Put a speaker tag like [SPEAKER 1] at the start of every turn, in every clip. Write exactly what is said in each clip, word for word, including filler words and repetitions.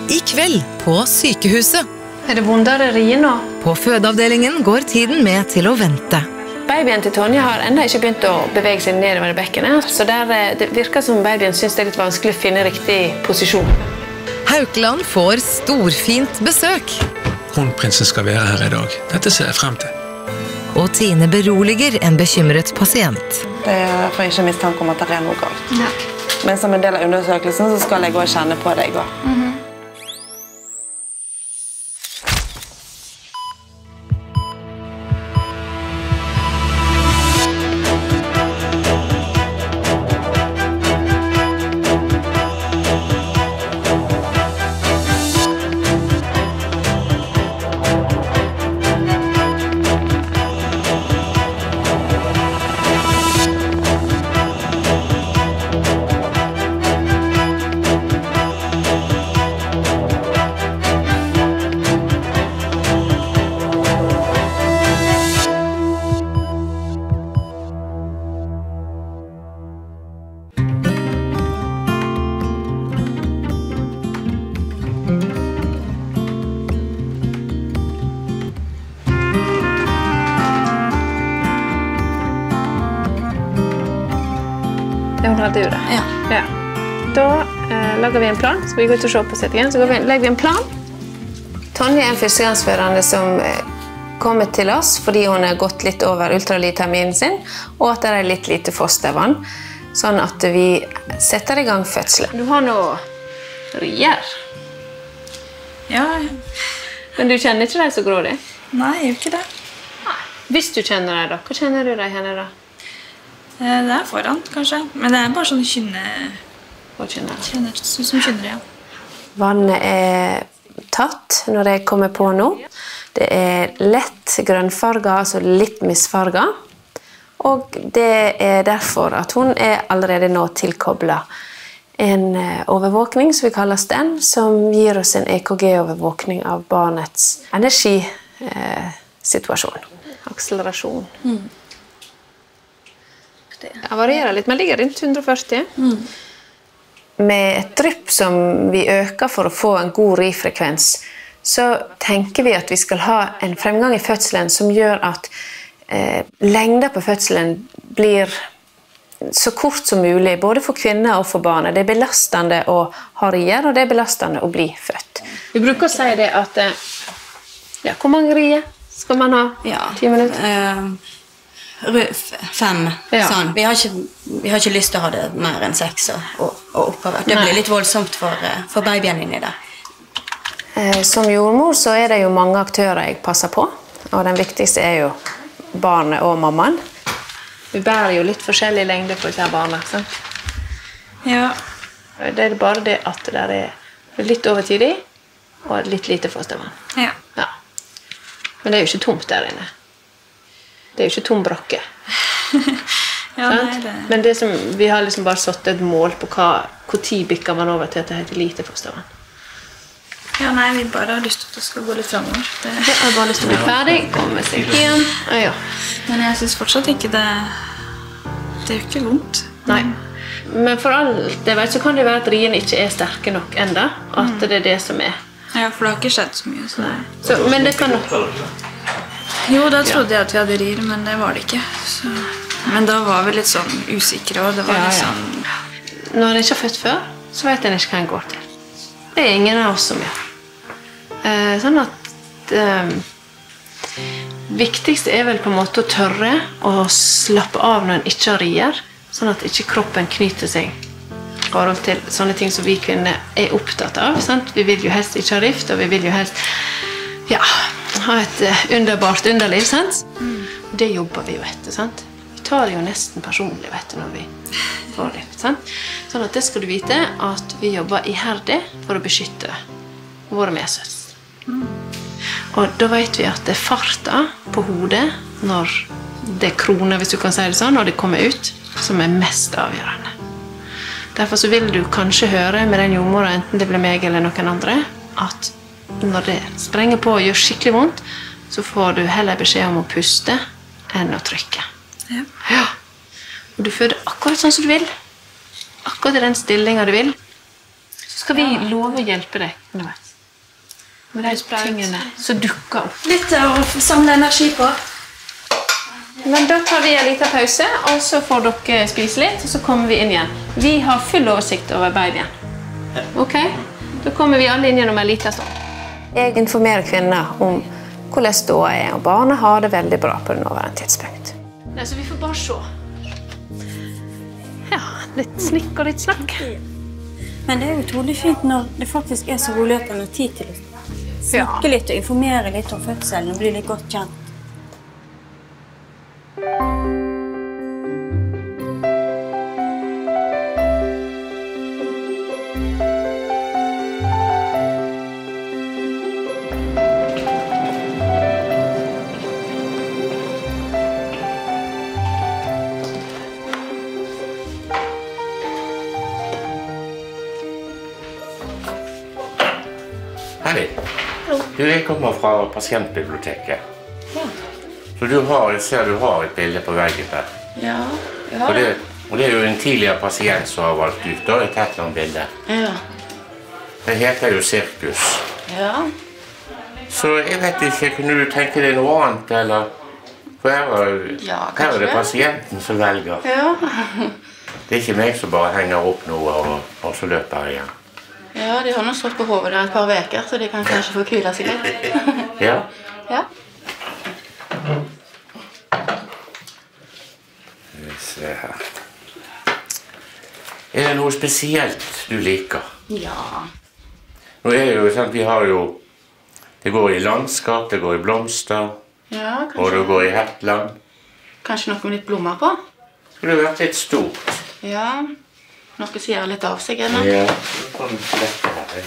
[SPEAKER 1] I kveld på sykehuset.
[SPEAKER 2] Er det vondere rie nå?
[SPEAKER 1] På fødeavdelingen går tiden med til å vente.
[SPEAKER 2] Babyen til Tonje har enda ikke begynt å bevege seg nedover i bekkenet, så der, det virker som babyen synes det er litt vanskelig å finne riktig posisjon.
[SPEAKER 1] Haukeland får storfint besøk.
[SPEAKER 3] Kronprinsen skal være her i dag. Dette ser jeg frem til.
[SPEAKER 1] Og Tine beroliger en bekymret pasient.
[SPEAKER 4] Det er for ikke mistanke om at det er noe galt.
[SPEAKER 2] Ja.
[SPEAKER 4] Men som en del av undersøkelsen så skal jeg gå og kjenne på det i går.
[SPEAKER 2] Mm-hmm. Hun hadde jo det.
[SPEAKER 4] Ja.
[SPEAKER 2] Ja. Da eh, lager vi en plan. Skal vi gå ut og se på settingen, så vi, legger vi en plan. Tonje er en førstegangsfødende som eh, kommer til oss fordi hun har gått litt over ultralydterminen sin, og at det er litt lite fostervann, sånn at vi setter i gang fødselen. Du har noe rier.
[SPEAKER 4] Ja.
[SPEAKER 2] Men du kjenner ikke deg så grådig?
[SPEAKER 4] Nei, jeg gjør ikke det.
[SPEAKER 2] Nei. Hvis du kjenner deg da, hva kjenner du deg henne da?
[SPEAKER 4] Det er foran, kanskje. Men det er bare sånn kynne...
[SPEAKER 2] Hva kjenner du?
[SPEAKER 4] Kjenner, som kynner, ja.
[SPEAKER 2] Vannet er tatt når jeg kommer på nå. Det er lett grønnfarget, altså litt misfarget. Og det er derfor at hun er allerede nå tilkoblet en overvåkning, som vi kaller den, som gir oss en E K G-overvåkning av barnets energisituasjon. Akselerasjon.
[SPEAKER 4] Mm.
[SPEAKER 2] Det varierer litt, men ligger rundt hundre og førti.
[SPEAKER 4] Mm.
[SPEAKER 2] Med et drypp som vi øker for å få en god rifrekvens, så tenker vi at vi skal ha en fremgang i fødselen som gjør at eh, lengden på fødselen blir så kort som mulig, både for kvinner og for barnet. Det er belastende å ha rier, og det er belastende å bli født. Vi bruker å si det at eh, ja, hvor mange rier skal man ha?
[SPEAKER 5] Ja.
[SPEAKER 2] Ti minutter?
[SPEAKER 5] Uh... Fem,
[SPEAKER 2] Ja.
[SPEAKER 5] sånn. Vi har, ikke, vi har ikke lyst til å ha det mer enn seks og, og, og oppover. Det blir litt voldsomt for, for babyen inni der.
[SPEAKER 2] Eh, som jordmor så er det jo mange aktører jeg passer på, og den viktigste er jo barnet og mammaen. Vi bærer jo litt forskjellig lengde på disse barna, sant?
[SPEAKER 4] Ja.
[SPEAKER 2] Det er bare det at det er litt overtidig og litt lite fostervann.
[SPEAKER 4] Ja.
[SPEAKER 2] Ja. Men det er jo ikke tomt der inne. Det er jo ikke tom brakke.
[SPEAKER 4] Ja,
[SPEAKER 2] sant?
[SPEAKER 4] nei, det...
[SPEAKER 2] Men det som, vi har liksom bare satt et mål på hva, hvor tid bikker man over til at det heter lite fostervann.
[SPEAKER 4] Ja, nei, vi bare har lyst til at det skal gå litt fremover. Det...
[SPEAKER 2] Jeg har bare lyst til å bli ferdig, komme seg hjem. Ja, ja.
[SPEAKER 4] Men jeg synes fortsatt ikke det... Det er jo ikke vondt.
[SPEAKER 2] Nei. Men for alt det vet, så kan det være at riene ikke er sterke nok enda. At mm. det er det som er.
[SPEAKER 4] Ja, for det har ikke skjedd så mye. Så...
[SPEAKER 2] Så, men det kan nok...
[SPEAKER 4] Jo, da trodde jeg at vi hadde rier, men det var det ikke. Så... Men da var vi litt sånn usikre, og det var
[SPEAKER 2] ja,
[SPEAKER 4] litt
[SPEAKER 2] ja.
[SPEAKER 4] sånn...
[SPEAKER 2] Når en ikke har født før, så vet en ikke hva en går til. Det er ingen av oss som gjør. Eh, sånn at... Eh, viktigste er vel på en måte å tørre å slappe av når en ikke har rier, sånn at ikke kroppen knyter seg i forhold til sånne ting som vi kvinner er opptatt av. Sant? Vi vil jo helst ikke ha rift, og vi vil jo helst ja, ha et underbart underliv. Sant? Mm. Det jobber vi jo etter. Sant? Vi tar det jo nesten personlig vet du, når vi får rift. Sant? Sånn at det skal du vite at vi jobber iherdig for å beskytte våre medsøstre. Mm. Og da vet vi at det er farta på hodet når det kroner, hvis du kan si det sånn, når det kommer ut, som er mest avgjørende. Derfor så vil du kanskje høre med den jordmora, enten det blir meg eller noen andre, at når det sprenger på og gjør skikkelig vondt, så får du heller beskjed om å puste enn å trykke.
[SPEAKER 4] Ja.
[SPEAKER 2] Ja. Og du føder akkurat sånn som du vil. Akkurat i den stillingen du vil. Så skal vi love å hjelpe deg underveis. Med de tingene som dukker opp.
[SPEAKER 4] Litt å samle energi på.
[SPEAKER 2] Men da tar vi en liten pause, og så får dere spise litt, og så kommer vi inn igjen. Vi har full oversikt over babyen. Ok? Da kommer vi alle inn gjennom en liten stund. Jeg informerer kvinner om hvordan ståa er, og barnet har det veldig bra på det nåværende tidspunkt. Nei, så vi får bare se. Ja, litt snikk og litt snakk.
[SPEAKER 5] Men det er utrolig fint når det faktisk er så rolig at man har tid til å snakke litt og informere litt om fødselen og bli litt godt kjent.
[SPEAKER 6] Hei. Du, jeg kommer fra pasientbiblioteket. Ja. Så du har, jeg ser du har et bilde på veggen der.
[SPEAKER 5] Ja, ja.
[SPEAKER 6] Og det, og det er jo en tidligere pasient som har valgt ut da, et Hetland-bilde.
[SPEAKER 5] Ja.
[SPEAKER 6] Det heter jo Sirkus.
[SPEAKER 5] Ja.
[SPEAKER 6] Så jeg vet ikke, kunne du tenke deg noe annet, eller? For her er,
[SPEAKER 5] Ja,
[SPEAKER 6] her er det pasienten som velger.
[SPEAKER 5] Ja.
[SPEAKER 6] Det er ikke meg som bare henger opp noe og, og så løper jeg igjen.
[SPEAKER 5] Ja, de har nå stått på hovedet der et par veker, så de kan kanskje få kvile seg litt.
[SPEAKER 6] Ja.
[SPEAKER 5] Ja.
[SPEAKER 6] Vi ser her. Er det noe spesielt du liker?
[SPEAKER 5] Ja.
[SPEAKER 6] Nå er det jo sånn, vi har jo, det går i landskap, det går i blomster,
[SPEAKER 5] Ja, kanskje.
[SPEAKER 6] og det går i Hetland.
[SPEAKER 5] Kanskje noe med litt blommer på?
[SPEAKER 6] Skulle det vært litt stort.
[SPEAKER 5] Ja. Noe som gjør litt av seg, eller?
[SPEAKER 6] Ja, sånn dette her.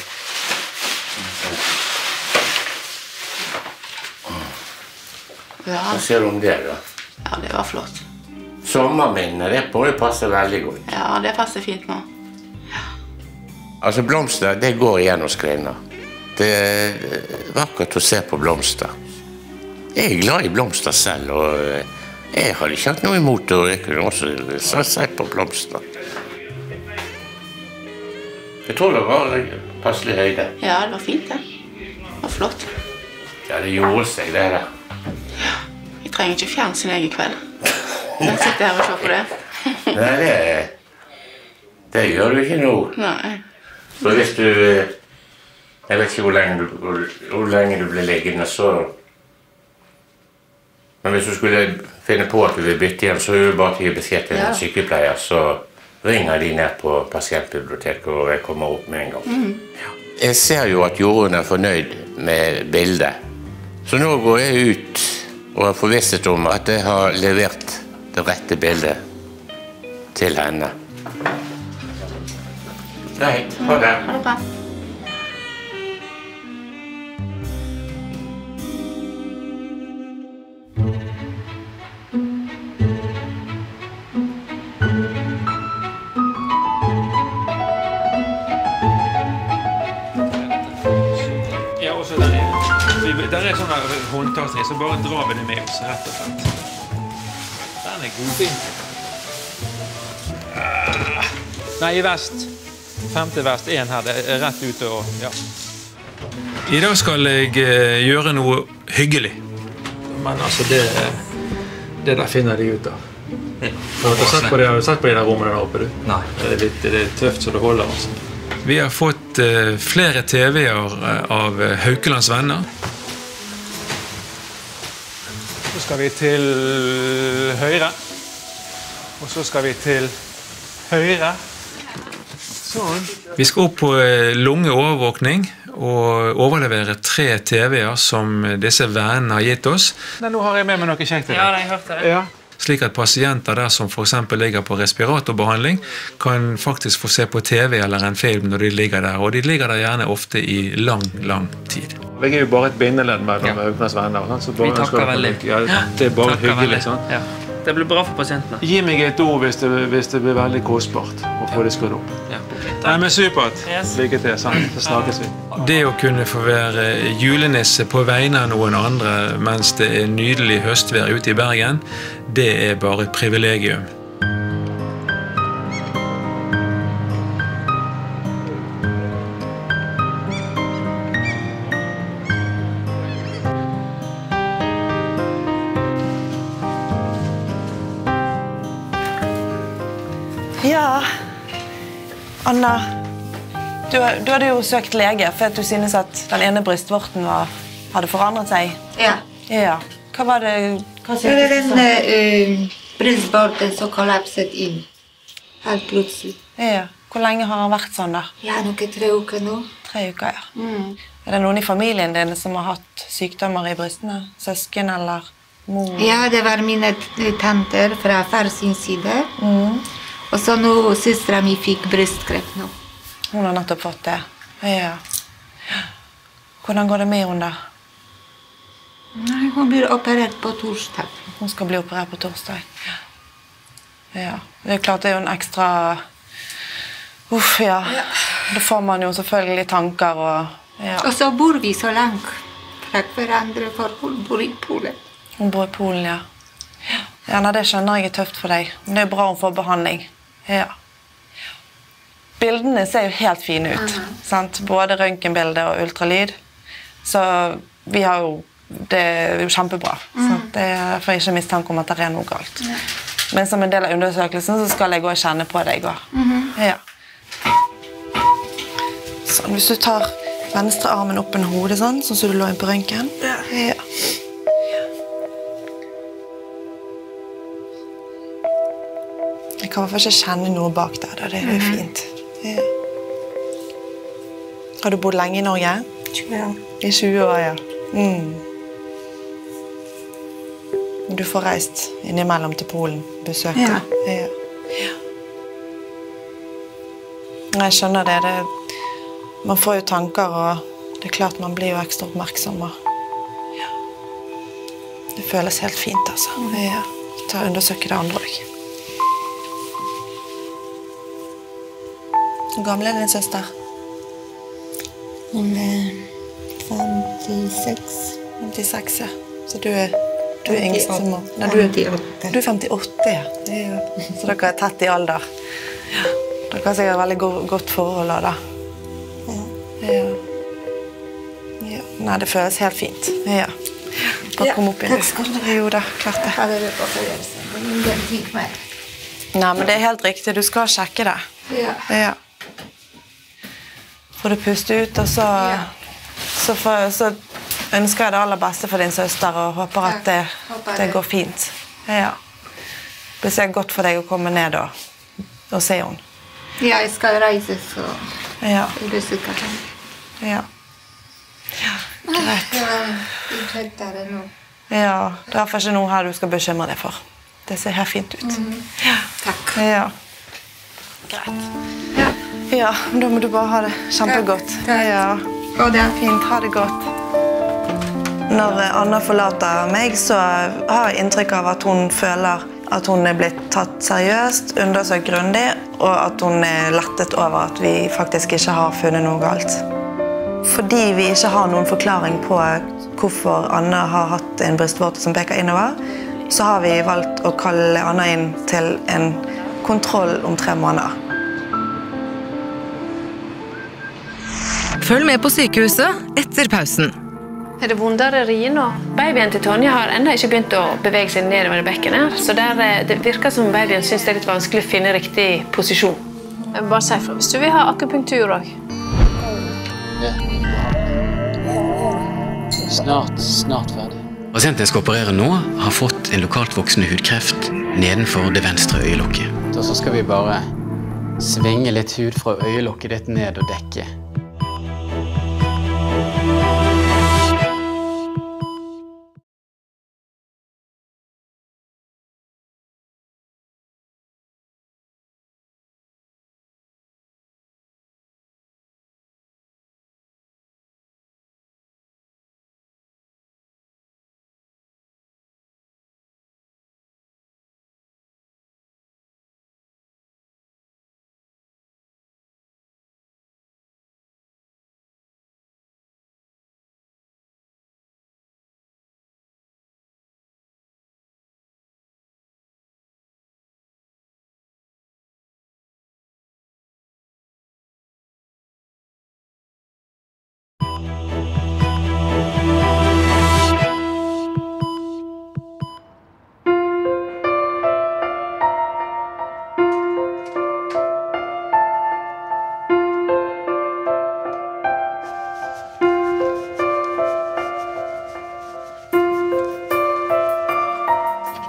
[SPEAKER 5] Ja.
[SPEAKER 6] Hva ser du om det da?
[SPEAKER 5] Ja, det var flott.
[SPEAKER 6] Sommerminne, det må jo passe veldig godt.
[SPEAKER 5] Ja, det passer fint nå.
[SPEAKER 6] Altså blomster, det går igjen hos kvinner. Det er vakkert å se på blomster. Jeg er glad i blomster selv, og jeg hadde ikke hatt noe imot det, og jeg kunne også se på blomster. Jeg tror det var passelig høyde.
[SPEAKER 5] Ja, det var fint, det. Det var flott.
[SPEAKER 6] Ja, det gjorde seg, det der.
[SPEAKER 5] Jeg trenger ikke fjernsyn i kveld. Jeg sitter her og ser på det.
[SPEAKER 6] Nei, det, det gjør du ikke nå.
[SPEAKER 5] Nei.
[SPEAKER 6] Så hvis du, jeg vet ikke hvor lenge du, hvor, hvor lenge du blir liggende, så... Men hvis du skulle finne på at du vil bytte igjen, så er det bare til å gi beskjed til en sykepleier, så ringer de ned på pasientbiblioteket, og jeg kommer opp med en gang. Mm. Jeg ser jo at Jorunn er fornøyd med bildet. Så nå går jeg ut og har forvisset om at jeg har levert det rette bildet til henne. Greit, ha det.
[SPEAKER 5] Ha det bra.
[SPEAKER 3] Ja, også der er, vi, der er sånne håndtakstre, så bare drar vi det med oss, rett og slett. Den er god fin. Ah. Nei, i vest. Femte vest, en her, det er rett ute og, ja. I dag skal jeg uh, gjøre noe hyggelig. Men altså, det, det der finner de ut av. Ja. Har du sett på det, har du sett på de der rommene der oppe, du? Nei. Det er, litt, det er tøft så det holder, altså. Vi har fått uh, flere T V-er av uh, Haukelands venner. Så skal vi til høyre. Og så skal vi til høyre. Sånn. Vi skal opp på lungeovervåkning og overlevere tre T V-er som disse vennene har gitt oss. Nei, nå har jeg med meg noe kjekt til deg.
[SPEAKER 4] Ja, jeg hørte det.
[SPEAKER 3] Ja. Slik at pasienter der som for eksempel ligger på respiratorbehandling kan faktisk få se på T V eller en film når de ligger der, og de ligger der gjerne ofte i lang, lang tid. Jeg er jo bare et bindeledd mellom ja. Haukelands venner. Så bare,
[SPEAKER 7] vi takker veldig.
[SPEAKER 3] Ja, det er bare
[SPEAKER 7] takker
[SPEAKER 3] hyggelig. Sånn.
[SPEAKER 7] Ja. Det blir bra for pasientene.
[SPEAKER 3] Gi meg et ord hvis det, hvis det blir veldig kostbart å få det skrudd opp.
[SPEAKER 7] Ja, okay.
[SPEAKER 3] Nei, men supert.
[SPEAKER 7] Yes.
[SPEAKER 3] Lykke til, sant? Så snakkes vi. Det å kunne få være julenisse på vegne av noen andre mens det er nydelig høstvær ute i Bergen, det er bare et privilegium.
[SPEAKER 8] Ja, Anna, du, du hadde jo søkt lege for at du synes at den ene brystvorten var, hadde forandret seg.
[SPEAKER 9] Ja.
[SPEAKER 8] Ja. Hva var det? Hva
[SPEAKER 9] det var den uh, brystvorten som kollapset inn. Helt plutselig.
[SPEAKER 8] Ja. Hvor lenge har han vært sånn da?
[SPEAKER 9] Ja, noen tre uker nå.
[SPEAKER 8] Tre uker, ja.
[SPEAKER 9] Mm.
[SPEAKER 8] Er det noen i familien din som har hatt sykdommer i brystene? Søsken eller mor?
[SPEAKER 9] Ja, det var mine tanter fra fars sin side.
[SPEAKER 8] Mm.
[SPEAKER 9] Og så nå søstera mi fikk brystkreft nå.
[SPEAKER 8] Hun har nettopp fått det. Ja. Hvordan går det med henne da?
[SPEAKER 9] Nei, hun blir operert på torsdag.
[SPEAKER 8] Hun skal bli operert på torsdag. Ja. Det er klart det er jo en ekstra... Uff, ja. ja. Da får man jo selvfølgelig tanker og... Ja.
[SPEAKER 9] Og så bor vi så langt fra hverandre, for hun bor i Polen.
[SPEAKER 8] Hun bor i Polen, ja. Ja, nei, det skjønner jeg er tøft for deg. Men det er bra hun får behandling. Ja. Bildene ser jo helt fine ut, uh-huh. sant? Både røntgenbilde og ultralyd. Så vi har jo... Det er jo kjempebra. Uh-huh. Det får jeg ikke mistanke om at det er noe galt. Uh-huh. Men som en del av undersøkelsen så skal jeg gå og kjenne på deg også. Uh-huh. Ja. Sånn, hvis du tar venstre armen opp under hodet sånn, sånn som du lå inn på røntgen. Ja. Ja. Jeg kan i hvert fall ikke kjenne noe bak der, da. Det er jo mm-hmm. fint. Ja. Har du bodd lenge i Norge?
[SPEAKER 9] tjue år.
[SPEAKER 8] I tjue år, ja. Mm. Du får reist innimellom til Polen, besøke.
[SPEAKER 9] Ja.
[SPEAKER 8] Ja. Ja. Jeg skjønner det. det. Man får jo tanker, og det er klart man blir jo ekstra oppmerksom. Ja. Det føles helt fint, altså. Mm. Ja. Ta og undersøke det andre også. Hvor gammel er din søster?
[SPEAKER 9] Hun er femtiseks.
[SPEAKER 8] femtiseks, ja. Så du er, du er yngst som må. Nei, du, du er femtiåtte, ja. Ja. Så dere er tett i alder. Ja. Dere har sikkert veldig go godt forhold da. Ja. Ja. Ja. Nei, det føles helt fint. Ja. Bare kom opp igjen.
[SPEAKER 9] Takk skal du ha.
[SPEAKER 8] Jo da, klart det.
[SPEAKER 9] Ja, det er på følelsen. Det er ingenting mer.
[SPEAKER 8] Nei, men det er helt riktig. Du skal sjekke det.
[SPEAKER 9] Ja.
[SPEAKER 8] Ja. Får du puste ut, og så,
[SPEAKER 9] ja.
[SPEAKER 8] så, for, så ønsker jeg det aller beste for din søster, og håper at det,
[SPEAKER 9] håper
[SPEAKER 8] det går fint. Ja. Det blir sikkert godt for deg å komme ned og, og se henne.
[SPEAKER 9] Ja, jeg skal reise, så
[SPEAKER 8] ja.
[SPEAKER 9] jeg besøker henne.
[SPEAKER 8] Ja. Ja, greit.
[SPEAKER 9] Ja, jeg kjøtter det nå.
[SPEAKER 8] Ja, det er i hvert fall ikke noe her du skal bekymre deg for. Det ser helt fint ut.
[SPEAKER 9] Mm.
[SPEAKER 8] Ja.
[SPEAKER 9] Takk.
[SPEAKER 8] Ja. Greit. Ja. Ja, da må du bare ha det kjempegodt.
[SPEAKER 9] Takk.
[SPEAKER 8] Ja.
[SPEAKER 9] Ha det.
[SPEAKER 8] Fint, ha det godt. Når Anna forlater meg, så har jeg inntrykk av at hun føler at hun er blitt tatt seriøst, undersøkt grundig, og at hun er lettet over at vi faktisk ikke har funnet noe galt. Fordi vi ikke har noen forklaring på hvorfor Anna har hatt en brystvorte som peker innover, så har vi valgt å kalle Anna inn til en kontroll om tre måneder.
[SPEAKER 1] Følg med på sykehuset etter pausen.
[SPEAKER 2] Er det vondere ri nå? Babyen til Tonje har enda ikke begynt å bevege seg nedover i bekken her, så der, det virker som babyen synes det er litt vanskelig å finne riktig posisjon. Jeg vil bare si fra hvis du vil ha akupunktur også.
[SPEAKER 10] Ja. Snart, snart ferdig.
[SPEAKER 11] Pasienten jeg skal operere nå har fått en lokalt voksende hudkreft nedenfor det venstre øyelokket.
[SPEAKER 10] Og så skal vi bare svinge litt hud fra øyelokket ditt ned og dekke.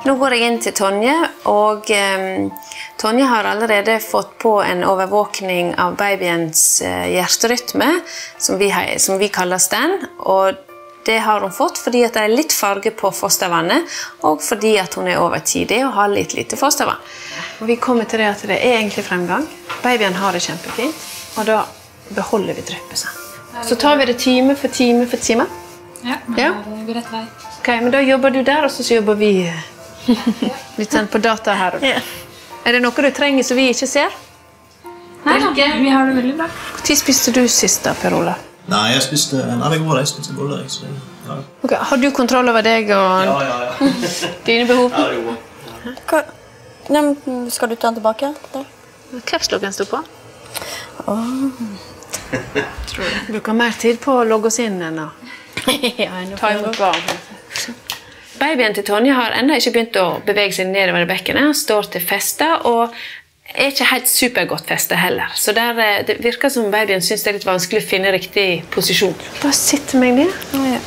[SPEAKER 2] Nå går jeg inn til Tonje, og um, Tonje har allerede fått på en overvåkning av babyens uh, hjerterytme, som vi, har, som vi kaller stand, og det har hun fått fordi at det er litt farge på fostervannet, og fordi at hun er overtidig og har litt lite fostervann. Og vi kommer til det at det er egentlig fremgang. Babyen har det kjempefint, og da beholder vi dryppet. Så tar vi det time for time for time.
[SPEAKER 4] Ja,
[SPEAKER 2] ja?
[SPEAKER 4] det går rett vei.
[SPEAKER 2] Ok, men da jobber du der, og så jobber vi litt sånn på data her. Ja. Er det noe du trenger som vi ikke ser?
[SPEAKER 4] Nei, vi har det veldig bra.
[SPEAKER 2] Hvor spiste du sist da, Per Olav?
[SPEAKER 12] Nei, jeg spiste, nei, det går det, jeg spiste boller, så ja.
[SPEAKER 2] Okay, har du kontroll over deg og
[SPEAKER 12] ja, ja, ja.
[SPEAKER 2] dine behov?
[SPEAKER 12] Ja, det går.
[SPEAKER 5] Hva? Nei, skal du ta den tilbake?
[SPEAKER 2] Capslocken står på.
[SPEAKER 5] Åh.
[SPEAKER 2] Tror jeg. Bruker mer tid på å logge oss inn enn å ta imot barn. Babyen til Tonje har enda ikke begynt å bevege seg nedover i bekkenet. Han står til feste, og er ikke helt supergodt feste heller. Så der, det virker som babyen synes det er litt vanskelig å finne riktig posisjon. Bare sitte meg ned. Oh, ja.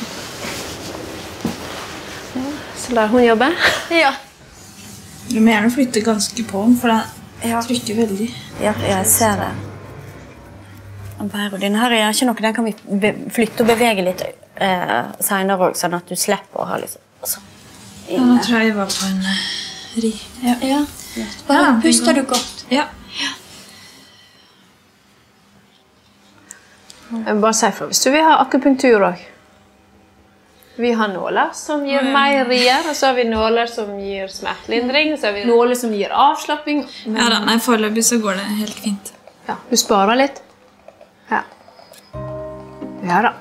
[SPEAKER 2] Så lar hun jobbe.
[SPEAKER 5] Ja.
[SPEAKER 4] Du må gjerne flytte ganske på den, for den ja. trykker veldig.
[SPEAKER 5] Ja, jeg ser det. Denne her er ikke noe, den kan vi flytte og bevege litt eh, senere også, sånn at du slipper å ha litt altså,
[SPEAKER 4] ja, nå tror jeg jeg var på en uh, ri. Ja.
[SPEAKER 5] Ja. Bare ja, puster du godt.
[SPEAKER 4] Ja.
[SPEAKER 2] ja. Jeg vil bare si for, hvis du vil ha akupunktur også. Vi har nåler som gir mer rier, og så har vi nåler som gir smertelindring, og så har vi nåler som gir avslapping.
[SPEAKER 4] Men... Ja da, nei, foreløpig så går det helt fint.
[SPEAKER 2] Ja, du sparer litt. Ja. Ja da.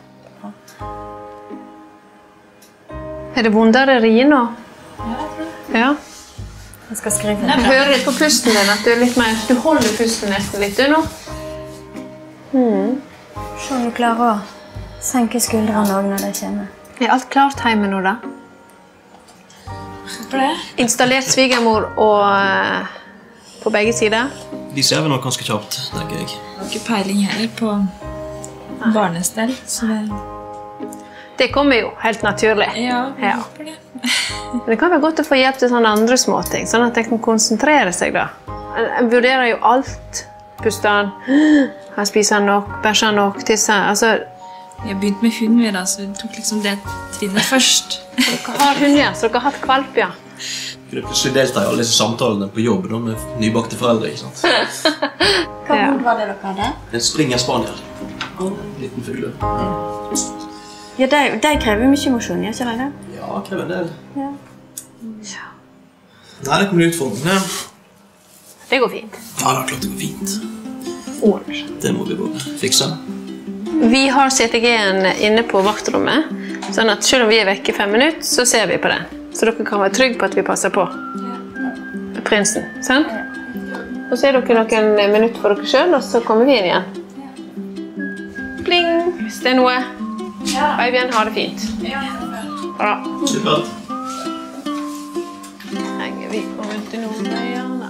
[SPEAKER 2] Er det vondere rie nå?
[SPEAKER 4] Ja, jeg tror det.
[SPEAKER 2] Ja.
[SPEAKER 5] Jeg skal skrive.
[SPEAKER 2] Jeg hører litt på pusten din at du er litt mer... Du holder pusten nesten litt du nå. Mm.
[SPEAKER 5] Se om du klarer å senke skuldrene også når det kommer.
[SPEAKER 2] Er alt klart hjemme nå da?
[SPEAKER 4] Håper det.
[SPEAKER 2] Installert svigermor og uh, på begge sider?
[SPEAKER 12] De ser vi nok ganske kjapt, tenker jeg.
[SPEAKER 4] Jeg har ikke peiling heller på barnestell, så det...
[SPEAKER 2] Det kommer jo helt naturlig.
[SPEAKER 4] Ja, jeg
[SPEAKER 2] ja.
[SPEAKER 4] håper det.
[SPEAKER 2] Det kan være godt å få hjelp til sånne andre småting, sånn at jeg kan konsentrere seg da. Jeg vurderer jo alt. Puster han, han spiser han nok, bæsjer han nok, tisser han. Altså...
[SPEAKER 4] Jeg begynte med hund ved da, så vi tok liksom det trinnet først.
[SPEAKER 2] Dere har hund, ja, så dere har hatt kvalp, ja.
[SPEAKER 12] Jeg kunne plutselig delta i alle disse samtalene på jobb da, med nybakte foreldre, ikke sant?
[SPEAKER 5] Hva ja. var det dere hadde?
[SPEAKER 12] En springer spaniel. En liten fugle.
[SPEAKER 5] Ja, de, de krever mye mosjon, gjør ikke de det?
[SPEAKER 12] Ja, krever en del.
[SPEAKER 5] Ja.
[SPEAKER 2] Ja.
[SPEAKER 12] Nei, det kommer utfordrende.
[SPEAKER 2] Det går fint.
[SPEAKER 12] Ja, det er klart det går fint.
[SPEAKER 2] Ordner.
[SPEAKER 12] Det må vi bare fikse.
[SPEAKER 2] Vi har C T G-en inne på vaktrommet, sånn at selv om vi er vekke i fem minutter, så ser vi på den. Så dere kan være trygge på at vi passer på prinsen, sant? Så ser dere noen minutter for dere selv, og så kommer vi inn igjen. Pling! Hvis det er noe. Babyen har det fint. Bra.
[SPEAKER 12] Supert.
[SPEAKER 2] Henger vi på rundt i noen veier? Nei.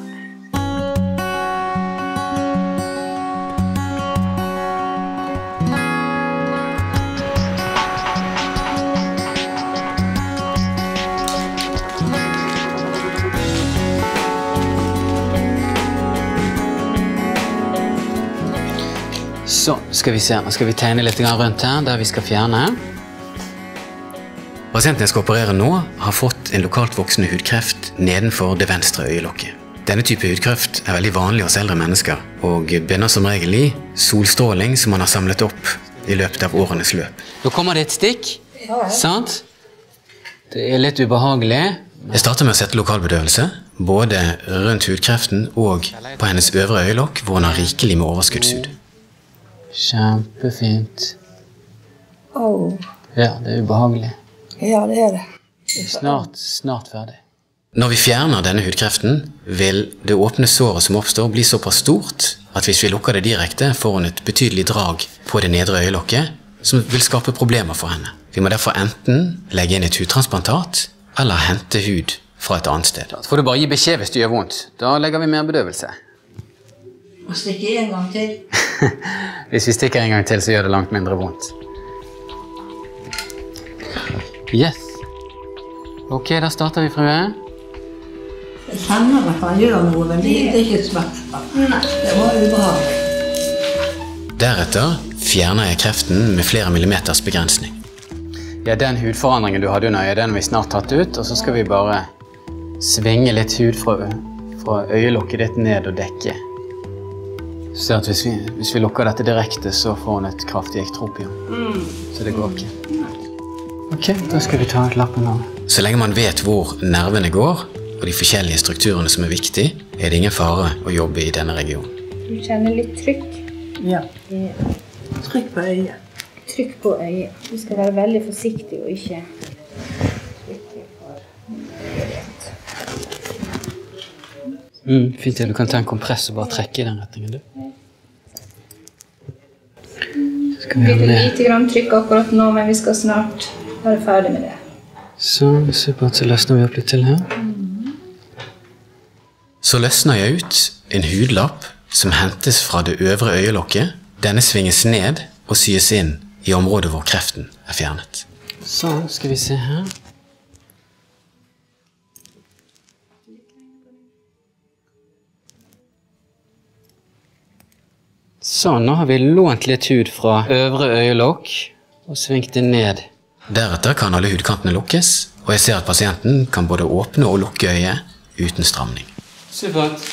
[SPEAKER 11] Så skal vi se, nå skal vi tegne litt rundt her, der vi skal fjerne. Pasienten jeg skal operere nå har fått en lokalt voksende hudkreft nedenfor det venstre øyelokket. Denne type hudkreft er veldig vanlig hos eldre mennesker, og begynner som regel i solstråling som man har samlet opp i løpet av årenes løp. Nå kommer det et stikk, sant? Det er litt ubehagelig. Jeg starter med å sette lokalbedøvelse, både rundt hudkreften og på hennes øvre øyelokk, hvor hun har rikelig med overskuddshud. Kjempefint.
[SPEAKER 9] Oh.
[SPEAKER 11] Ja, det er ubehagelig.
[SPEAKER 9] Ja, det er det.
[SPEAKER 11] Snart, snart ferdig. Når vi fjerner denne hudkreften, vil det åpne såret som oppstår bli såpass stort at hvis vi lukker det direkte, får hun et betydelig drag på det nedre øyelokket, som vil skape problemer for henne. Vi må derfor enten legge inn et hudtransplantat, eller hente hud fra et annet sted. Så får du bare gi beskjed hvis det gjør vondt. Da legger vi mer bedøvelse.
[SPEAKER 9] Og stikke en gang til.
[SPEAKER 11] Hvis vi stikker en gang til, så gjør det langt mindre vondt. Yes. Ok, da starter vi, frue.
[SPEAKER 9] Jeg kjenner at han gjør noe, men det er ikke smertefullt. Det var ubehagelig.
[SPEAKER 11] Deretter fjerner jeg kreften med flere millimeters begrensning.
[SPEAKER 10] Ja, den hudforandringen du hadde under øyet, den har vi snart tatt ut, og så skal vi bare svinge litt hud fra, fra øyelokket ditt ned og dekke. Så at hvis vi, hvis vi lukker dette direkte, så får hun et kraftig ektropium. Mm. Så det går ikke. Ok, da skal vi ta ut lappen av.
[SPEAKER 11] Så lenge man vet hvor nervene går, og de forskjellige strukturene som er viktige, er det ingen fare å jobbe i denne regionen.
[SPEAKER 13] Du kjenner litt trykk?
[SPEAKER 9] Ja. Trykk på øyet.
[SPEAKER 13] Trykk på øyet. Du skal være veldig forsiktig og ikke trykke for øyet.
[SPEAKER 10] Mm, fint, ja. Du kan ta en kompress og bare trekke i den retningen, du.
[SPEAKER 13] Litt lite grann trykk akkurat nå, men vi skal snart være ferdig med det.
[SPEAKER 10] Så, supert, så løsner vi opp litt til her.
[SPEAKER 11] Så løsner jeg ut en hudlapp som hentes fra det øvre øyelokket. Denne svinges ned og syes inn i området hvor kreften er fjernet.
[SPEAKER 10] Så skal vi se her. Så, nå har vi lånt litt hud fra øvre øyelokk og svingt det ned.
[SPEAKER 11] Deretter kan alle hudkantene lukkes, og jeg ser at pasienten kan både åpne og lukke øyet uten stramning.
[SPEAKER 10] Supert.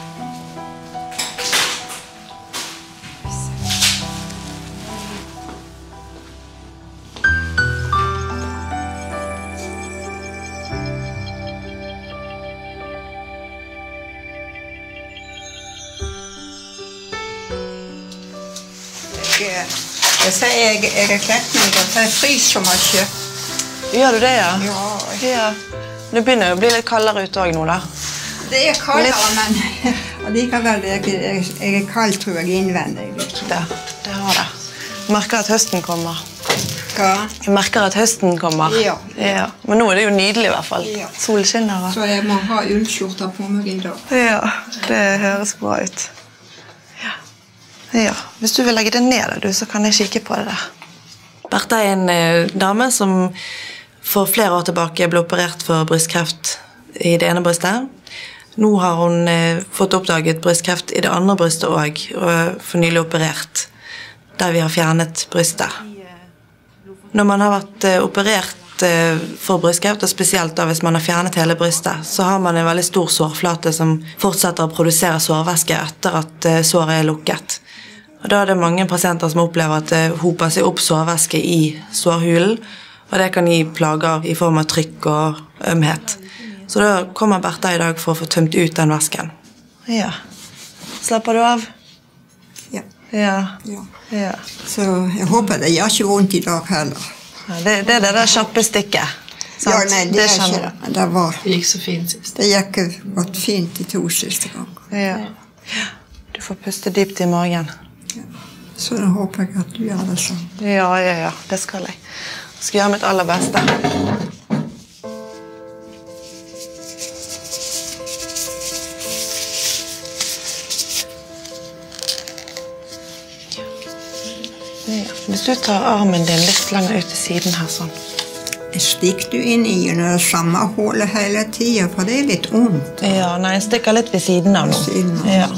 [SPEAKER 9] Jeg sier jeg, jeg er klettninger, for jeg fryser mye.
[SPEAKER 8] Gjør du det, ja?
[SPEAKER 9] Ja.
[SPEAKER 8] ja. Det begynner jo å bli litt kaldere ute også nå, da.
[SPEAKER 9] Det er kaldere, men allikevel jeg, jeg, jeg er kald, tror jeg, innvendig.
[SPEAKER 8] Ja, det har det. Jeg merker at høsten kommer.
[SPEAKER 9] Hva?
[SPEAKER 8] Jeg merker at høsten kommer.
[SPEAKER 9] Ja.
[SPEAKER 8] ja. Men nå er det jo nydelig i hvert fall.
[SPEAKER 9] Ja.
[SPEAKER 8] Sol skinner.
[SPEAKER 9] Så jeg må ha ullskjorter på meg i dag.
[SPEAKER 8] Ja, det høres bra ut. Ja, hvis du vil legge det ned, du, så kan jeg kikke på det der. Bertha er en eh, dame som for flere år tilbake ble operert for brystkreft i det ene brystet. Nå har hun eh, fått oppdaget brystkreft i det andre brystet også, og for nylig operert, der vi har fjernet brystet. Når man har vært eh, operert eh, for brystkreft, og spesielt da hvis man har fjernet hele brystet, så har man en veldig stor sårflate som fortsetter å produsere sårvæske etter at eh, såret er lukket. Og da er det mange pasienter som opplever at det hoper seg opp sårvæske i sårhulen, og det kan gi plager i form av trykk og ømhet. Så da kommer Bertha i dag for å få tømt ut den væsken. Ja. Slapper du av?
[SPEAKER 9] Ja.
[SPEAKER 8] Ja.
[SPEAKER 9] ja.
[SPEAKER 8] ja.
[SPEAKER 9] Så jeg håper det gjør ikke vondt i dag heller.
[SPEAKER 8] Ja, det, det er det der kjappe stikket. Sant?
[SPEAKER 9] Ja, nei, det, det er ikke det. Det, var,
[SPEAKER 2] det gikk så fint sist.
[SPEAKER 9] Det gikk godt fint i to siste gang.
[SPEAKER 8] Ja. Du får puste dypt i magen.
[SPEAKER 9] Så da håper jeg at du gjør det sånn.
[SPEAKER 8] Ja, ja, ja. Det skal jeg. Jeg skal gjøre mitt aller beste. Ja. Hvis du tar armen din litt lenger ut til siden her, sånn.
[SPEAKER 9] Jeg stikker du inn i det samme hålet hele tiden, for det er litt ondt.
[SPEAKER 8] Ja, nei, jeg stikker litt ved siden av nå.
[SPEAKER 9] Siden av.
[SPEAKER 8] Ja.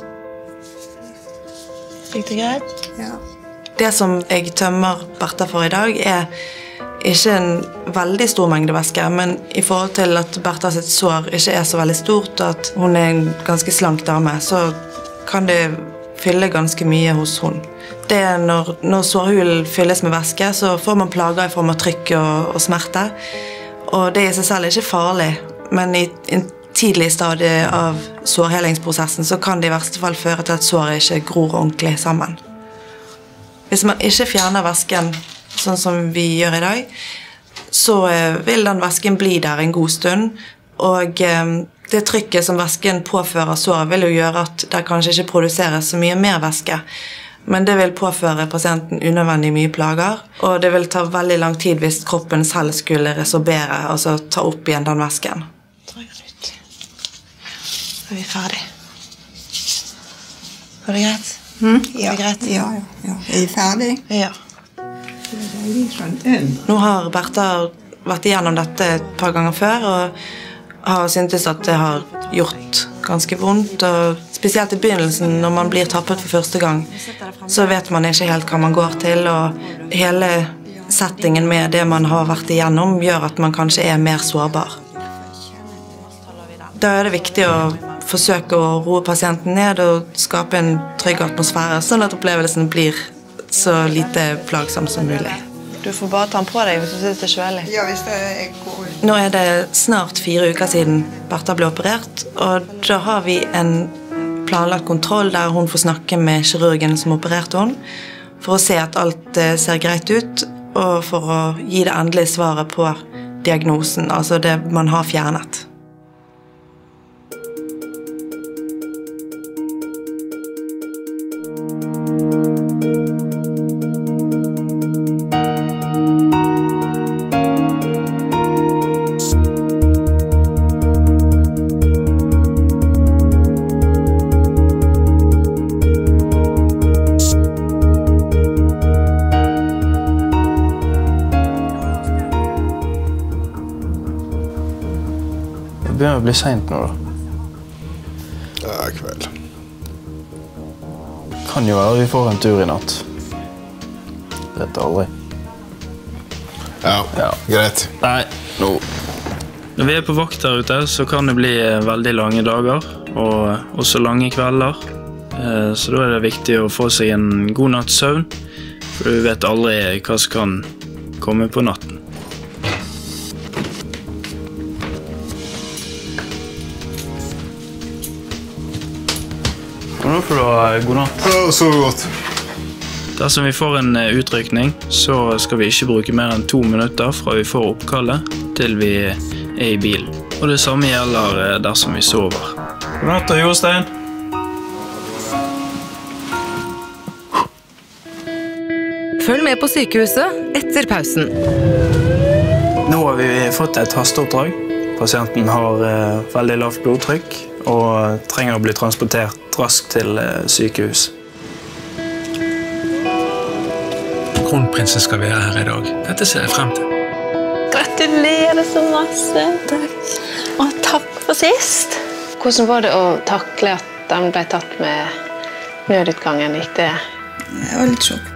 [SPEAKER 8] Gikk det greit?
[SPEAKER 9] Ja.
[SPEAKER 8] Det som jeg tømmer Bertha for i dag er ikke en veldig stor mengde væske, men i forhold til at Bertha sitt sår ikke er så veldig stort, og at hun er en ganske slank dame, så kan det fylle ganske mye hos hun. Det er når, når sårhulen fylles med væske, så får man plager i form av trykk og, og smerte, og det i seg selv er ikke farlig, men i en tidlig stadie av sårhelingsprosessen, så kan det i verste fall føre til at såret ikke gror ordentlig sammen. Hvis man ikke fjerner væsken sånn som vi gjør i dag, så vil den væsken bli der en god stund, og det trykket som væsken påfører såret vil jo gjøre at det kanskje ikke produseres så mye mer væske, men det vil påføre pasienten unødvendig mye plager, og det vil ta veldig lang tid hvis kroppen selv skulle resorbere, altså ta opp igjen den væsken. Er vi ferdig? Var det greit?
[SPEAKER 9] Mm?
[SPEAKER 8] Ja. Er det greit?
[SPEAKER 9] Ja, ja, ja. Er vi ferdig?
[SPEAKER 8] Ja.
[SPEAKER 9] Det er litt sånn øm.
[SPEAKER 8] Nå har Bertha vært igjennom dette et par ganger før, og har syntes at det har gjort ganske vondt, og spesielt i begynnelsen når man blir tappet for første gang, så vet man ikke helt hva man går til, og hele settingen med det man har vært igjennom gjør at man kanskje er mer sårbar. Da er det viktig å forsøke å roe pasienten ned og skape en trygg atmosfære, sånn at opplevelsen blir så lite plagsom som mulig. Du får bare ta den på deg hvis du synes det er kjølig.
[SPEAKER 14] Ja, hvis det er god.
[SPEAKER 8] Nå er det snart fire uker siden Bertha ble operert, og da har vi en planlagt kontroll der hun får snakke med kirurgen som opererte hun, for å se at alt ser greit ut, og for å gi det endelige svaret på diagnosen, altså det man har fjernet.
[SPEAKER 15] Det begynner å bli sent nå, da.
[SPEAKER 16] Ja, kveld.
[SPEAKER 15] Kan jo være vi får en tur i natt. Vet aldri.
[SPEAKER 16] Ja, ja. Greit.
[SPEAKER 15] Nei, nå. Når vi er på vakt der ute, så kan det bli veldig lange dager, og også lange kvelder. Så da er det viktig å få seg en god natts søvn, for du vet aldri hva som kan komme på natten. Nå får du ha god natt.
[SPEAKER 16] Ja, så godt.
[SPEAKER 15] Dersom vi får en utrykning, så skal vi ikke bruke mer enn to minutter fra vi får oppkallet til vi er i bilen. Og det samme gjelder dersom vi sover. God natt, Jostein.
[SPEAKER 1] Følg med på sykehuset etter pausen.
[SPEAKER 15] Nå har vi fått et hasteoppdrag. Pasienten har veldig lavt blodtrykk og trenger å bli transportert raskt til sykehus.
[SPEAKER 3] Kronprinsen skal være her i dag. Dette ser jeg frem til.
[SPEAKER 2] Gratulerer så masse. Takk. Og takk for sist. Hvordan var det å takle at den ble tatt med nødutgangen? Gikk det?
[SPEAKER 4] Jeg var litt sjokk.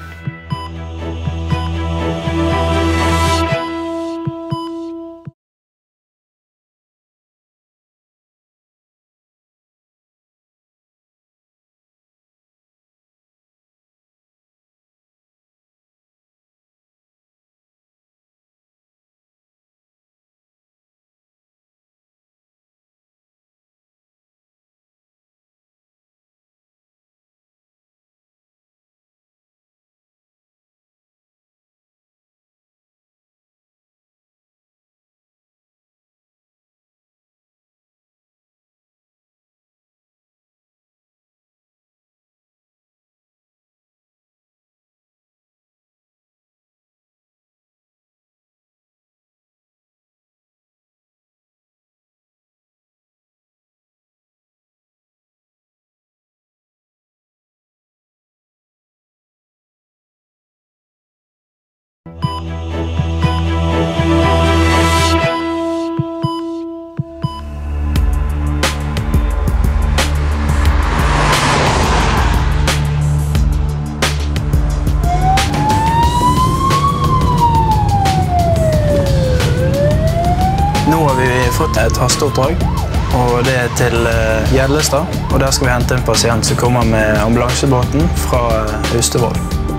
[SPEAKER 15] Nå har vi fått et hasteoppdrag, og det er til Gjellestad. Og der skal vi hente en pasient som kommer med ambulansebåten fra Austevoll.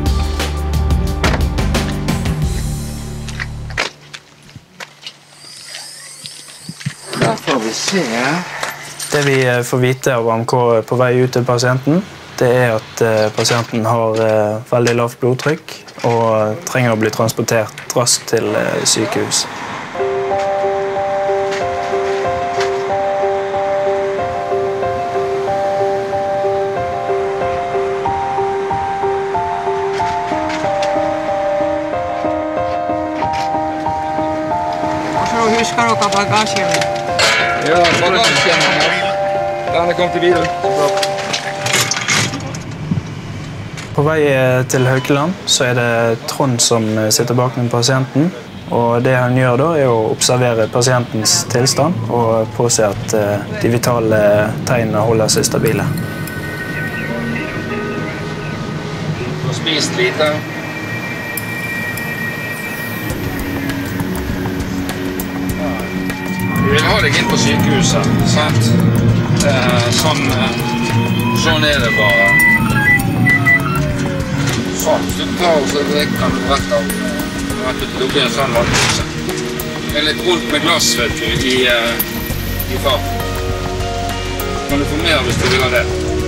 [SPEAKER 16] Da får vi se.
[SPEAKER 15] Det vi får vite av A M K på vei ut til pasienten, det er at pasienten har veldig lavt blodtrykk og trenger å bli transportert raskt til sykehus.
[SPEAKER 14] Husker dere bagasjen?
[SPEAKER 17] Ja, bagasjen. Den er kommet i bilen.
[SPEAKER 15] På vei til Haukeland så er det Trond som sitter bak med pasienten. Og det han gjør da, er å observere pasientens tilstand og påse at de vitale tegnene holder seg stabile.
[SPEAKER 17] Du har spist lite. Vi vil ha deg inn på sykehuset, sant? Eh, sånn, sånn er det bare. Sånn, hvis du tar oss et vekk, kan du rett av rett ut til en sånn vannhuse. Det er litt rundt med glass, vet du, i, i far. Kan du få mer hvis du vil ha det?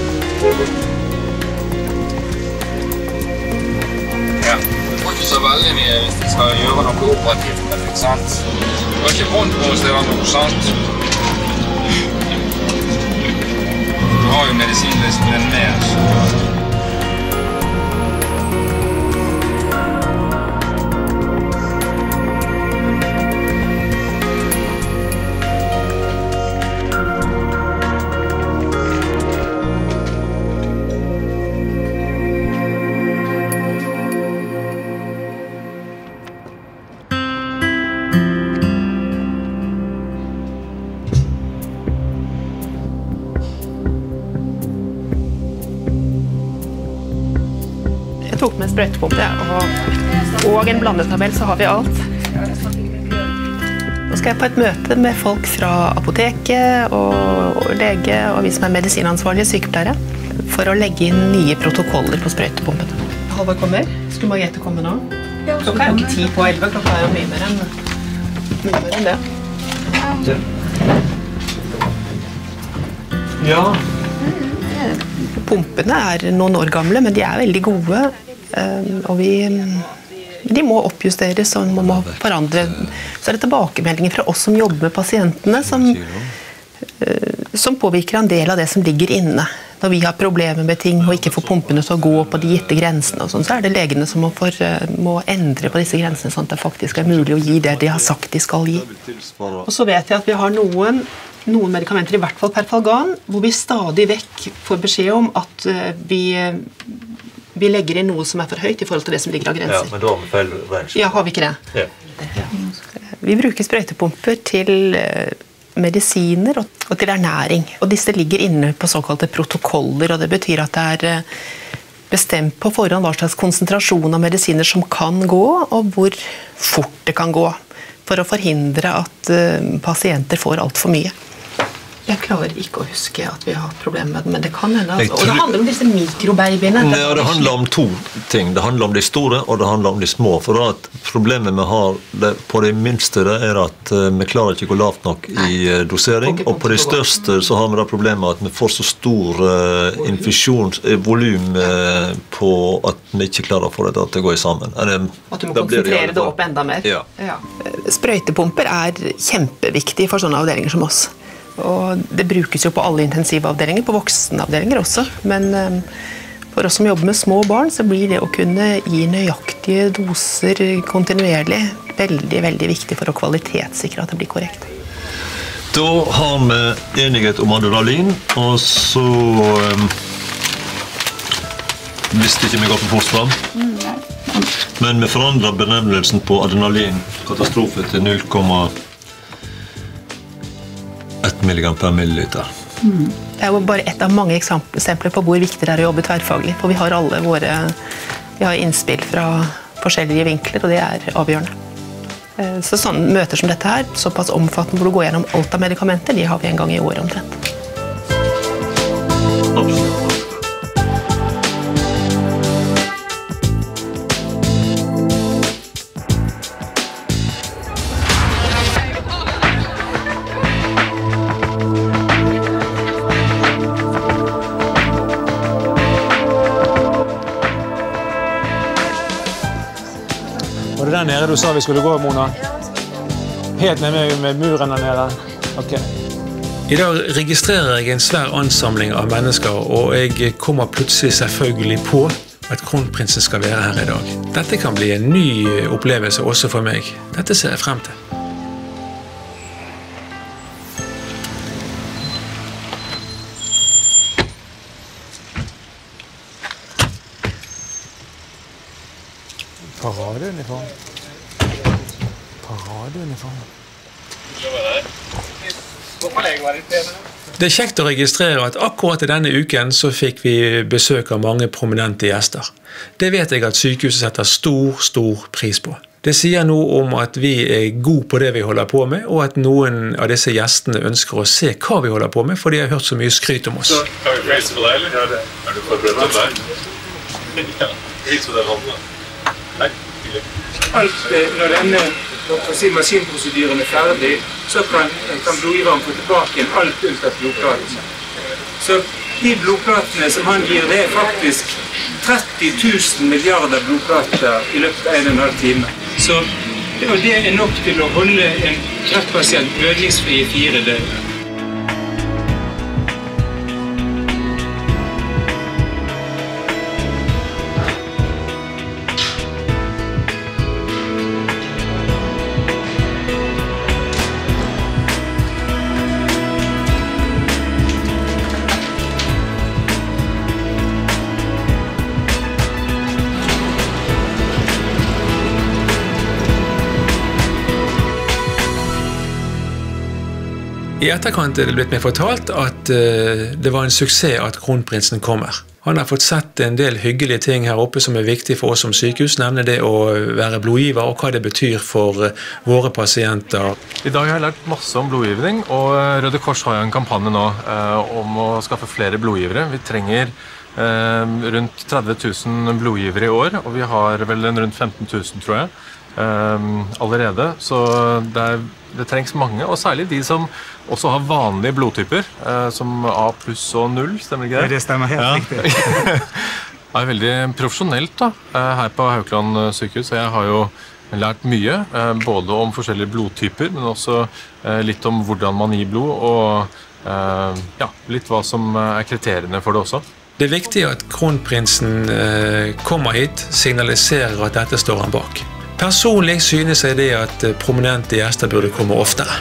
[SPEAKER 17] Ja, det får ikke så veldig mye hvis de skal gjøre noe operativt, men ikke sant? Det var ikke vondt på oss, det var noe, sant? Du har jo medisinlisten din med, så...
[SPEAKER 2] Jeg tok med en sprøytepumpe og, og en blandetabell, så har vi alt. Nå skal jeg på et møte med folk fra apoteket og, og lege og vi som er medisinansvarlige sykepleiere for å legge inn nye protokoller på sprøytepumpen. Halvor kommer. Skulle Margrethe komme nå? Klokka er jo ikke ti på elleve, klokka er jo mye mer enn, mye mer enn det.
[SPEAKER 3] Ja.
[SPEAKER 2] Pumpene er noen år gamle, men de er veldig gode. Og vi, de må oppjusteres og man må forandre. Så er det tilbakemeldinger fra oss som jobber med pasientene som, som påvirker en del av det som ligger inne. Når vi har problemer med ting og ikke får pumpene til å gå på de gitte grensene, og sånn, så er det legene som må, for, må endre på disse grensene sånn at det faktisk er mulig å gi det de har sagt de skal gi. Og så vet jeg at vi har noen, noen medikamenter, i hvert fall Perfalgan, hvor vi stadig vekk får beskjed om at vi, vi legger inn noe som er for høyt i forhold til det som ligger av grenser.
[SPEAKER 18] Ja, men da har vi feil range.
[SPEAKER 2] Ja, har vi ikke det? Ja. Vi bruker sprøytepumper til medisiner og til ernæring. Og disse ligger inne på såkalte protokoller, og det betyr at det er bestemt på forhånd hva slags konsentrasjon av medisiner som kan gå, og hvor fort det kan gå, for å forhindre at pasienter får alt for mye. Jeg klarer ikke å huske at vi har hatt problemer med det, men det kan hende. Altså. Og det handler om disse mikrobabyene.
[SPEAKER 18] Ja, det handler om to ting. Det handler om de store, og det handler om de små. For at problemet vi har det, på de minste det er at uh, vi klarer ikke å gå lavt nok i uh, dosering. Og på de største så har vi det problemet at vi får så stor uh, infusjonsvolum uh, på at vi ikke klarer å få det til å gå sammen. Det,
[SPEAKER 2] at du må konsentrere det opp enda mer.
[SPEAKER 18] Ja.
[SPEAKER 2] Ja. Sprøytepumper er kjempeviktig for sånne avdelinger som oss. Og det brukes jo på alle intensivavdelinger, på voksenavdelinger også. Men for oss som jobber med små barn, så blir det å kunne gi nøyaktige doser kontinuerlig veldig, veldig viktig for å kvalitetssikre at det blir korrekt.
[SPEAKER 18] Da har vi enighet om adrenalin, og så um, visste ikke vi går på fort fram. Men vi forandrer benevnelsen på adrenalin katastrofe til null komma ett milligram per milliliter.
[SPEAKER 2] Mm. Det er jo bare ett av mange eksempler på hvor viktig det er å jobbe tverrfaglig. For vi har alle våre vi har innspill fra forskjellige vinkler, og det er avgjørende. Så sånne møter som dette her, såpass omfattende hvor du går gjennom alt av medikamenter, de har vi en gang i året omtrent.
[SPEAKER 3] Var det der nede du sa vi skulle gå, Mona? Helt ned med, med muren der nede? Ok. I dag registrerer jeg en svær ansamling av mennesker, og jeg kommer plutselig selvfølgelig på at kronprinsen skal være her i dag. Dette kan bli en ny opplevelse også for meg. Dette ser jeg frem til. Paradeuniform. radiouniform. Det er kjekt å registrere at akkurat i denne uken så fikk vi besøk av mange prominente gjester. Det vet jeg at sykehuset setter stor, stor pris på. Det sier noe om at vi er gode på det vi holder på med, og at noen av disse gjestene ønsker å se hva vi holder på med, for de har hørt så mye skryt om oss.
[SPEAKER 19] Kan vi reise på deg, eller? Ja, det. Er du forberedt om deg? Ja, vis på deg hånda. Nei, hyggelig.
[SPEAKER 20] Alt, når denne maskinprosedyren er ferdig, så kan, kan blodgiveren få tilbake igjen alt unntatt blodplatene. Så de blodplatene som han gir, det er faktisk tretti tusen milliarder blodplater i løpet av en og en halv time. Så det er nok til å holde en kreftpasient blødningsfri i fire døgn.
[SPEAKER 3] I etterkant er det blitt meg fortalt at uh, det var en suksess at kronprinsen kommer. Han har fått sett en del hyggelige ting her oppe som er viktig for oss som sykehus, nemlig det å være blodgiver og hva det betyr for uh, våre pasienter.
[SPEAKER 21] I dag har jeg lært masse om blodgivning, og Røde Kors har en kampanje nå uh, om å skaffe flere blodgivere. Vi trenger uh, rundt tretti tusen blodgivere i år, og vi har vel en rundt femten tusen, tror jeg. Um, allerede, så det, er, det trengs mange, og særlig de som også har vanlige blodtyper, uh, som A pluss og null, stemmer ikke det?
[SPEAKER 22] Ja, det stemmer helt ja. Riktig.
[SPEAKER 21] Det er veldig profesjonelt da, her på Haukeland sykehus, og jeg har jo lært mye, uh, både om forskjellige blodtyper, men også uh, litt om hvordan man gir blod, og uh, ja, litt hva som er kriteriene for det også.
[SPEAKER 3] Det er viktig at kronprinsen uh, kommer hit, signaliserer at dette står han bak. Personlig synes jeg det at prominente gjester burde komme oftere.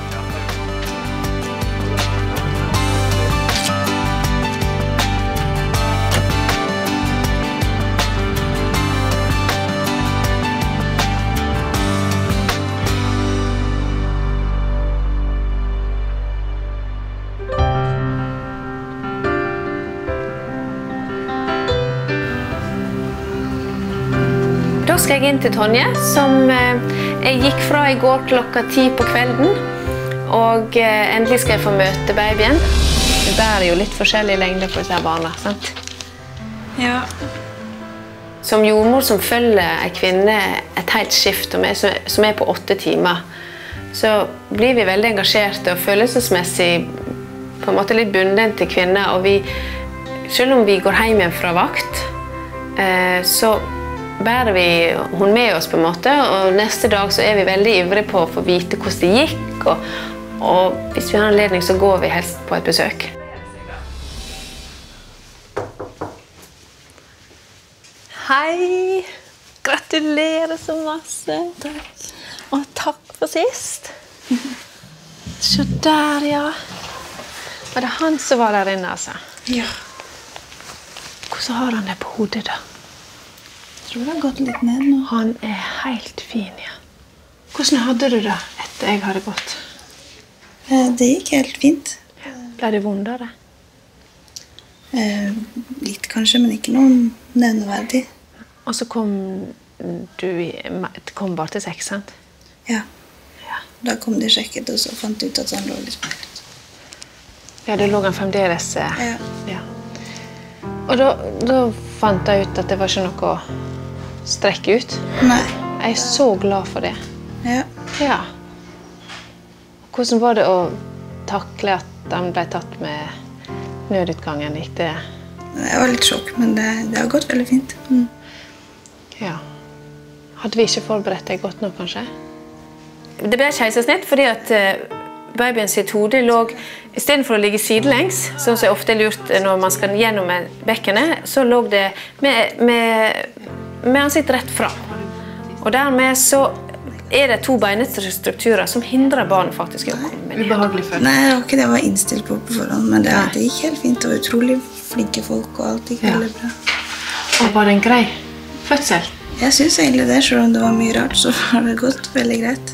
[SPEAKER 2] Da skal jeg inn til Tonje, som jeg gikk fra i går klokka ti på kvelden, og endelig skal jeg få møte babyen. Det bærer jo litt forskjellig lengde på disse barna, sant?
[SPEAKER 4] Ja.
[SPEAKER 2] Som jordmor som følger en kvinne et helt skift, som er på åtte timer, så blir vi veldig engasjerte og følelsesmessig på en måte litt bundet til kvinner, og vi, selv om vi går hjem igjen fra vakt, så bærer vi hun med oss på en måte, og neste dag så er vi veldig ivrige på å få vite hvordan det gikk, og, og hvis vi har anledning så går vi helst på et besøk. Hei! Gratulerer så masse! Takk. Og takk for sist. Se der, ja. Var det han som var der inne, altså?
[SPEAKER 4] Ja.
[SPEAKER 2] Hvordan har han det på hodet da?
[SPEAKER 4] Jeg tror det har gått litt ned nå.
[SPEAKER 2] Han er helt fin, ja. Hvordan hadde du det etter jeg hadde gått?
[SPEAKER 4] Det gikk helt fint.
[SPEAKER 2] Ble det vondere?
[SPEAKER 4] Eh, litt kanskje, men ikke noe nevneverdig.
[SPEAKER 2] Og så kom du i, kom bare til seks, sant?
[SPEAKER 4] Ja. ja. Da kom de sjekket, og så fant de ut at han lå litt speilet.
[SPEAKER 2] Ja, det lå han fremdeles.
[SPEAKER 4] Ja.
[SPEAKER 2] ja. Og da, da fant jeg ut at det var ikke noe å strekke ut.
[SPEAKER 4] Nei.
[SPEAKER 2] Jeg er så glad for det.
[SPEAKER 4] Ja.
[SPEAKER 2] Ja. Hvordan var det å takle at han ble tatt med nødutgangen? Gikk det?
[SPEAKER 4] Jeg var litt sjokk, men det, det har gått veldig fint. Mm.
[SPEAKER 2] Ja. Hadde vi ikke forberedt deg godt nok, kanskje? Det ble keisersnitt fordi at babyen sitt hode lå, i stedet for å ligge sidelengs, som så ofte er lurt når man skal gjennom bekkenet, så lå det med, med, med ansikt rett fram. Og dermed så er det to beinete strukturer som hindrer barnet faktisk å komme ned.
[SPEAKER 4] Ubehagelig følelse. Nei, det var ikke det jeg var innstilt på på forhånd, men det, det gikk helt fint. Det var utrolig flinke folk, og alt gikk ja. veldig bra.
[SPEAKER 2] Og var det en grei fødsel?
[SPEAKER 4] Jeg synes egentlig det, selv om det var mye rart, så var det gått veldig greit. Det,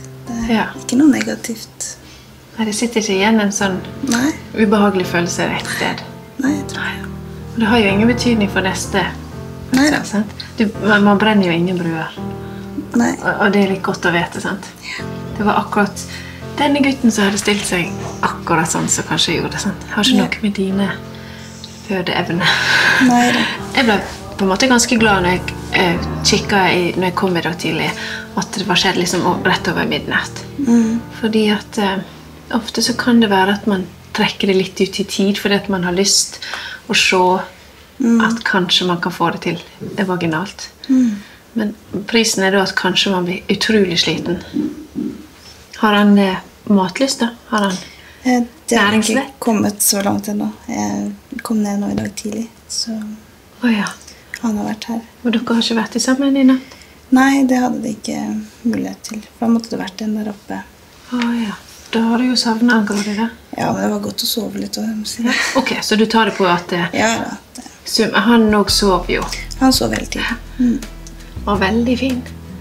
[SPEAKER 2] Ja.
[SPEAKER 4] Ikke noe negativt.
[SPEAKER 2] Nei, det sitter ikke igjen en sånn
[SPEAKER 4] Nei.
[SPEAKER 2] ubehagelig følelse et sted.
[SPEAKER 4] Nei, jeg tror jeg.
[SPEAKER 2] Og det har jo ingen betydning for neste.
[SPEAKER 4] Nei da.
[SPEAKER 2] Du, man, man brenner jo ingen bruer.
[SPEAKER 4] Nei.
[SPEAKER 2] Og, og det er litt godt å vite, sant? Ja. Det var akkurat denne gutten som hadde stilt seg akkurat sånn som kanskje jeg gjorde, sant? Har ikke noe med dine fødeevne.
[SPEAKER 4] Nei da.
[SPEAKER 2] Jeg ble på en måte ganske glad når jeg eh, kikket i, når jeg kom i dag tidlig, at det var skjedd liksom rett over midnatt.
[SPEAKER 4] Mm.
[SPEAKER 2] Fordi at eh, ofte så kan det være at man trekker det litt ut i tid, fordi at man har lyst å se mm. at kanskje man kan få det til. Det er vaginalt.
[SPEAKER 4] Mm.
[SPEAKER 2] Men prisen er da at kanskje man blir utrolig sliten. Har han eh, matlyst da? Har han
[SPEAKER 4] eh, det har
[SPEAKER 2] næringsvett?
[SPEAKER 4] ikke kommet så langt ennå. Jeg kom ned nå i dag tidlig, så
[SPEAKER 2] oh, ja.
[SPEAKER 4] han har vært her.
[SPEAKER 2] Og dere har ikke vært sammen i natt?
[SPEAKER 4] Nei, det hadde det ikke mulighet til. For da måtte det vært en der oppe.
[SPEAKER 2] Å ja, da har du jo savnet angående det.
[SPEAKER 4] Ja, men det var godt å sove litt også.
[SPEAKER 2] Ja. Ok, så du tar det på at eh,
[SPEAKER 4] ja, da, det.
[SPEAKER 2] Sum, han også sov jo.
[SPEAKER 4] Han sov hele tiden. Mm.
[SPEAKER 2] Var veldig fin.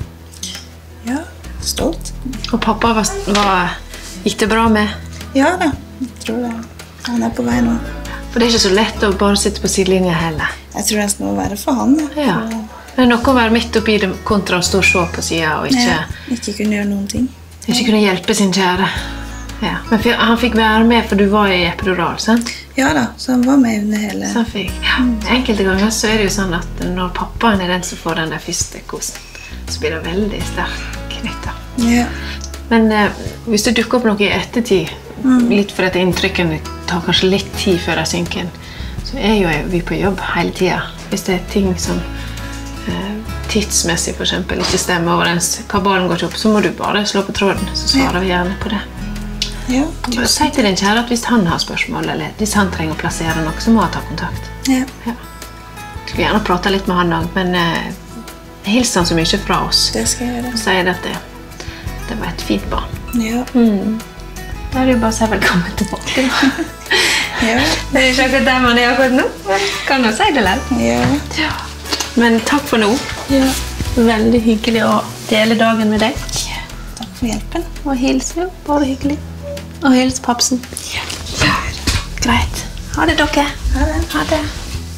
[SPEAKER 4] Ja, stolt.
[SPEAKER 2] Og pappa var, var, gikk det bra med?
[SPEAKER 4] Ja da, jeg tror det. Han er på vei nå.
[SPEAKER 2] For det er ikke så lett å bare sitte på sidelinja heller.
[SPEAKER 4] Jeg tror det må være for han. Ja.
[SPEAKER 2] Ja. Det er noe å være midt oppi det kontra å stå og se på siden og ikke,
[SPEAKER 4] ja, ikke kunne gjøre noen ting.
[SPEAKER 2] Ikke kunne hjelpe sin kjære. Ja. Men han fikk være med, for du var i epidural, sant?
[SPEAKER 4] Ja da, så han var med under hele.
[SPEAKER 2] Så han fikk. Ja. Enkelte ganger så er det jo sånn at når pappaen er den som får den der første kosen, så blir det veldig sterkt knyttet.
[SPEAKER 4] Ja.
[SPEAKER 2] Men eh, hvis det dukker opp noe i ettertid, mm. litt for at inntrykkene tar kanskje litt tid før jeg synker inn, så er jo vi på jobb hele tiden. Hvis det er ting som eh, tidsmessig for eksempel ikke stemmer overens, kabalen går ikke opp, så må du bare slå på tråden, så svarer ja. vi gjerne på det.
[SPEAKER 4] Ja.
[SPEAKER 2] Bare si til din kjære at hvis han har spørsmål, eller hvis han trenger å plassere noe, så må han ta kontakt.
[SPEAKER 4] Ja.
[SPEAKER 2] Ja. Jeg skulle gjerne prate litt med han også, men eh, hils han så mye fra oss.
[SPEAKER 4] Det skal jeg gjøre.
[SPEAKER 2] Og sier at det, det var et fint barn.
[SPEAKER 4] Ja.
[SPEAKER 2] Mm. Da er det jo bare å si velkommen tilbake.
[SPEAKER 4] Ja.
[SPEAKER 2] Det er ikke akkurat der man er akkurat nå. Kan du si det lett?
[SPEAKER 4] Ja.
[SPEAKER 2] Ja. Men takk for nå.
[SPEAKER 4] Ja.
[SPEAKER 2] Veldig hyggelig å dele dagen med deg.
[SPEAKER 4] Ja. Takk for hjelpen.
[SPEAKER 2] Og hils jo, bare hyggelig. Og hils papsen.
[SPEAKER 4] Ja.
[SPEAKER 2] Ja. Greit. Ha det, dere.
[SPEAKER 4] Ha det.
[SPEAKER 2] Ha det.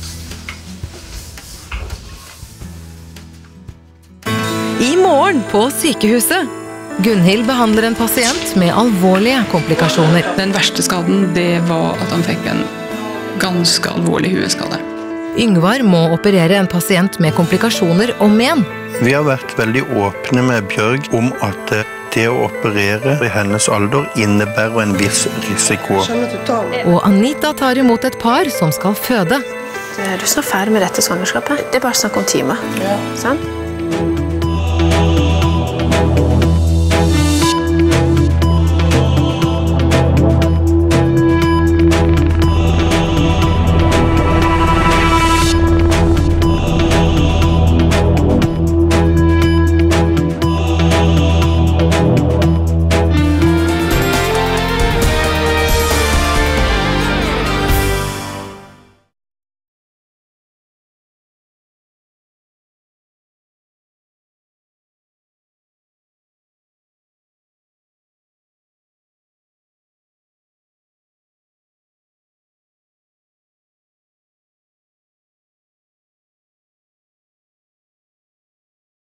[SPEAKER 1] I morgen på sykehuset. Gunhild behandler en pasient med alvorlige komplikasjoner.
[SPEAKER 6] Den verste skaden det var at han fikk en ganske alvorlig hueskade.
[SPEAKER 1] Yngvar må operere en pasient med komplikasjoner om igjen.
[SPEAKER 22] Vi har vært veldig åpne med Bjørg om at det å operere i hennes alder innebærer en viss risiko.
[SPEAKER 1] Og Anita tar imot et par som skal føde.
[SPEAKER 2] Er du snart ferdig med dette svangerskapet? Det er bare snakk om timer.
[SPEAKER 22] Ja.
[SPEAKER 2] Sant?